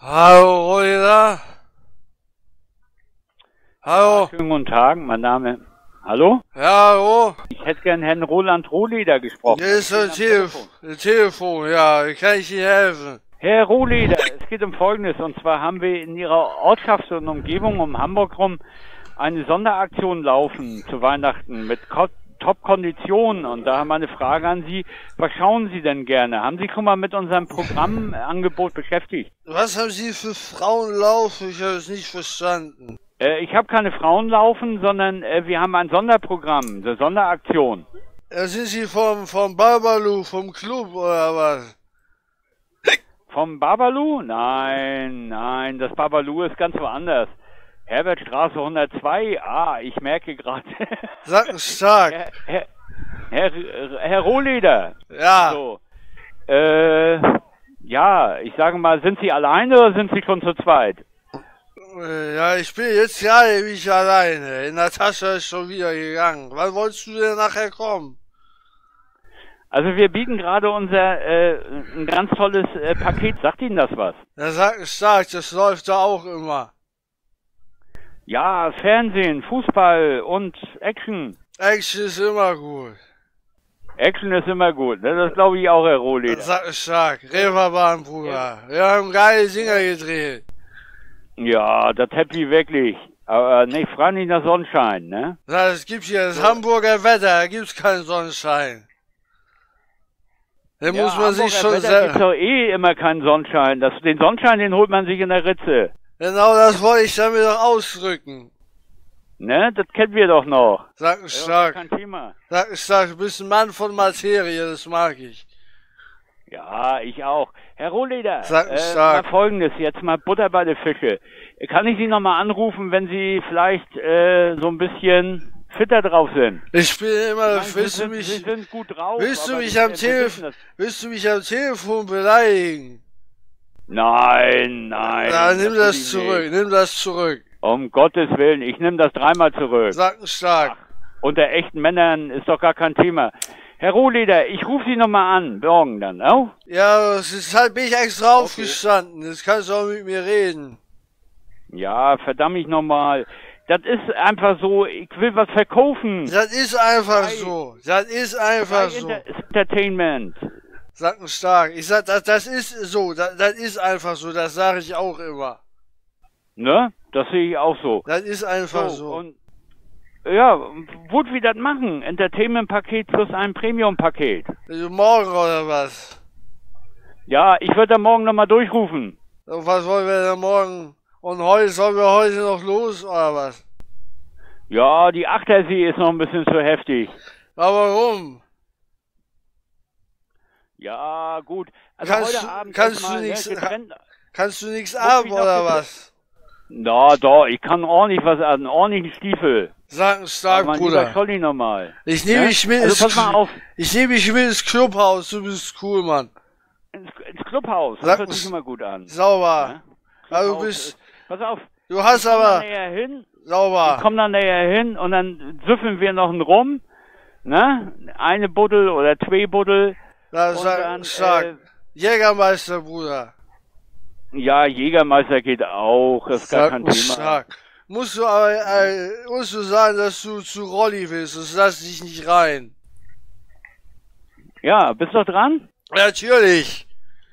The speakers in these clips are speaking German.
Hallo, Rüdiger. Hallo. Schönen guten Tag, mein Name. Hallo? Ja, hallo. Ich hätte gern Herrn Roland Rohleder gesprochen. Hier ist das Telefon, ja, wie kann ich Ihnen helfen? Herr Rohleder, es geht um Folgendes. Und zwar haben wir in Ihrer Ortschaft und Umgebung um Hamburg rum eine Sonderaktion laufen zu Weihnachten mit Top-Konditionen. Und da haben wir eine Frage an Sie. Was schauen Sie denn gerne? Haben Sie schon mal mit unserem Programmangebot beschäftigt? Was haben Sie für Frauenlauf? Ich habe es nicht verstanden. Ich habe keine Frauen laufen, sondern wir haben ein Sonderprogramm, eine Sonderaktion. Sind Sie vom Babalu, vom Club oder was? Vom Babalu? Nein, das Babalu ist ganz woanders. Herbertstraße 102, ich merke gerade. Sackenstark. Herr Rohleder. Ja. So. Ja, ich sage mal, sind Sie alleine oder sind Sie schon zu zweit? Ja, ich bin jetzt gerade nicht alleine. Natascha ist schon wieder gegangen. Wann wolltest du denn nachher kommen? Also wir bieten gerade unser ein ganz tolles Paket. Sagt Ihnen das was? Ja, Sackenstark, das läuft da auch immer. Ja, Fernsehen, Fußball und Action. Action ist immer gut. Action ist immer gut, ne? Das glaube ich auch, Herr Rohleder. Sackenstark, Reeperbahn, Bruder. Wir haben geile Dinger gedreht. Ja, das Happy wirklich. Aber nicht frei nicht nach Sonnenschein, ne? Das gibt hier das Hamburger Wetter, da gibt's keinen Sonnenschein. Da muss man sich schon selber. Gibt's doch eh immer keinen Sonnenschein. Den Sonnenschein, den holt man sich in der Ritze. Genau das wollte ich damit doch ausdrücken. Ne, das kennen wir doch noch. Sackenstark. Kein Thema. Sackenstark, du bist ein Mann von Materie, das mag ich. Ja, ich auch. Herr Rohleder, Sackenstark. mal Folgendes, jetzt mal Butter bei den Fische. Kann ich Sie nochmal anrufen, wenn Sie vielleicht so ein bisschen fitter drauf sind? Ich bin immer, Sie sind gut drauf. Willst du mich am Telefon beleidigen? Nein. Ja, nimm das zurück. Um Gottes Willen, ich nehme das dreimal zurück. Sackenstark. Unter echten Männern ist doch gar kein Thema. Herr Rohleder, ich rufe Sie nochmal an, morgen dann, auch? Ja, deshalb bin ich extra aufgestanden. Jetzt kannst du auch mit mir reden. Ja, verdammt mich nochmal. Das ist einfach so, ich will was verkaufen. Das ist einfach so. Entertainment. Sackenstark. Ich sag, das ist so. Das ist einfach so. Das sage ich auch immer. Ne? Das sehe ich auch so. Das ist einfach so. Und ja, wo wir das machen? Entertainment-Paket plus ein Premium-Paket. Also morgen oder was? Ja, ich würde da morgen nochmal durchrufen. Und was wollen wir denn morgen? Und sollen wir heute noch los oder was? Ja, die Achtersee ist noch ein bisschen zu heftig. Aber warum? Ja, gut. Also Kannst heute Abend kannst du nichts ab oder was? Na doch, ich kann ordentlich was an, ordentlichen Stiefel. Sackenstark, Bruder. Scholli nochmal. Ich nehme mich mit ins Clubhaus, du bist cool, Mann. Ins Clubhaus, das hört sich immer gut an. Sauber. Ja? Also du bist... Pass auf. Du hast aber... Näher hin. Sauber. Ich komm da näher hin und dann süffeln wir noch einen Rum. Ne? Eine Buddel oder zwei Buddel. Das ist stark. Jägermeister, Bruder. Ja, Jägermeister geht auch, das ist gar kein Thema. Stark. Musst du sagen, dass du zu Rolli willst, das lass dich nicht rein. Ja, bist du dran? Natürlich.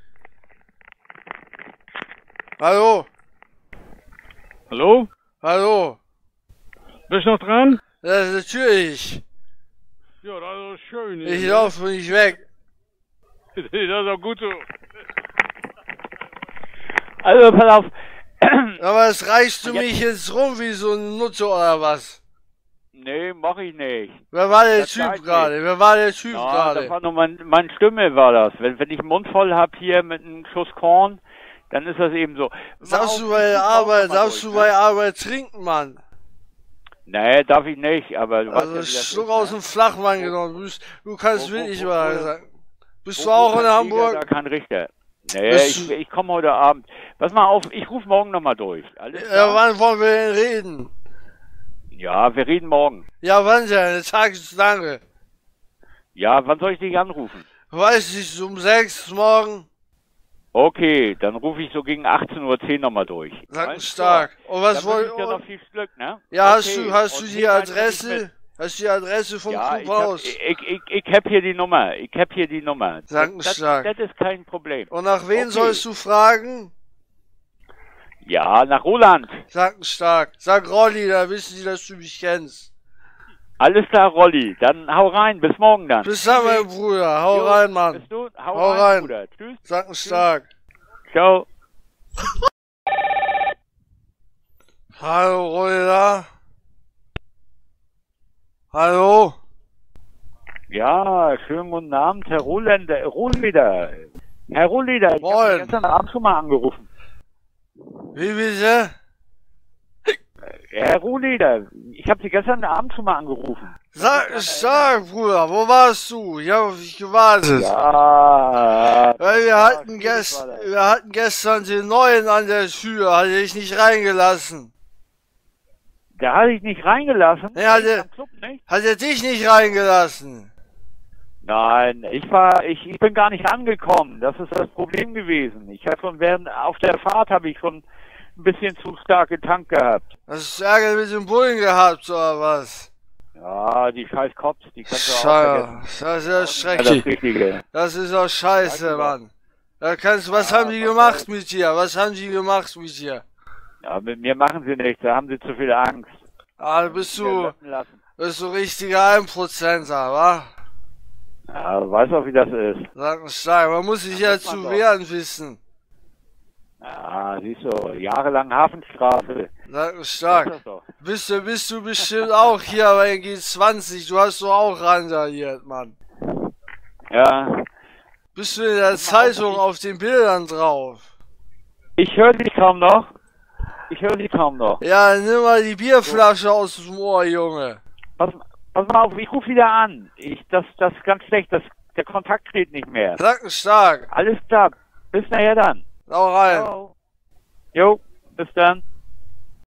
Hallo? Hallo? Hallo? Bist du noch dran? Ja, natürlich. Ja, das ist schön. Ich laufe nicht weg. Das ist auch gut so. Also, pass auf. Aber es reichst du mich jetzt rum wie so ein Nutze oder was? Nee, mach ich nicht. Wer war der Typ gerade? Das war nur meine Stimme war das. Wenn ich den Mund voll hab hier mit einem Schuss Korn, dann ist das eben so. Darfst du bei Arbeit trinken, Mann? Nee, darf ich nicht, aber du also weißt ja, Schluck aus dem Flachmann genommen. Du kannst wirklich mal sagen. Bist du auch in Hamburg? Da kein Richter. Nee, ich komme heute Abend. Pass mal auf, ich rufe morgen nochmal durch. Alles klar? Ja, wann wollen wir denn reden? Ja, wir reden morgen. Ja, wann denn? Der Tag ist lange. Ja, wann soll ich dich anrufen? Weiß ich, um 6 morgen. Okay, dann rufe ich so gegen 18:10 Uhr nochmal durch. Sackenstark. Und was wollte wollt ich noch viel Glück, ne? Ja, Okay. hast du Und die Hinweis Adresse? Hast du die Adresse vom Ja, Clubhaus? ich hab hier die Nummer. Ich hab hier die Nummer. Sackenstark. Das ist kein Problem. Und nach wen Okay. sollst du fragen? Ja, nach Roland. Sackenstark. Sag Rolli, da wissen die, dass du mich kennst. Alles klar, Rolli. Dann hau rein. Bis morgen dann. Bis dann, mein Bruder. Hau Jo, rein, Mann. Bist du? Hau rein. Bruder. Tschüss. Sackenstark. Ciao. Hallo, Rolli da. Hallo? Ja, schönen guten Abend, Herr Rohleder. Herr Rohleder, ich Moin. habe gestern Abend schon mal angerufen. Wie bitte? Herr Rohleder, ich habe Sie gestern Abend schon mal angerufen. Sag, Bruder, wo warst du? Ich hab auf dich gewartet. Ja. Weil wir hatten das war das. gestern den Neuen an der Tür, hatte ich nicht reingelassen. Der hatte ich nicht reingelassen. Nee, hatte- Am Club nicht? Hat er dich nicht reingelassen? Nein, ich bin gar nicht angekommen. Das ist das Problem gewesen. Ich habe auf der Fahrt habe ich schon ein bisschen zu stark getankt gehabt. Hast du Ärger mit dem Bullen gehabt, oder was? Ja, die scheiß Cops, die kannst du auch Scheiße, vergessen. das ist ja Ja, das schrecklich. Richtige. Das ist doch scheiße, Danke, Mann. Was haben die gemacht mit dir? Was haben die gemacht mit dir? Ja, mit mir machen sie nichts, da haben sie zu viel Angst. Ah, bist Mir du löschen lassen. richtiger 1%er, wa? Ja, du weißt auch, wie das ist. Sag mal stark, man muss sich ja muss man zu doch. wehren wissen. Ja, siehst du, jahrelang Hafenstrafe. Sag mal Das stark. ist das doch. Bist du bestimmt auch hier bei G20, du hast doch auch randaliert, Mann. Ja, Bist du in der Zeitung auf den Bildern drauf? ich höre dich kaum noch. Ja, nimm mal die Bierflasche aus dem Ohr, Junge. Pass mal auf, ich rufe wieder an. Das ist ganz schlecht, der Kontakt geht nicht mehr. Sag mal stark. Alles klar, bis nachher dann. Hau rein. Ciao. Jo, bis dann.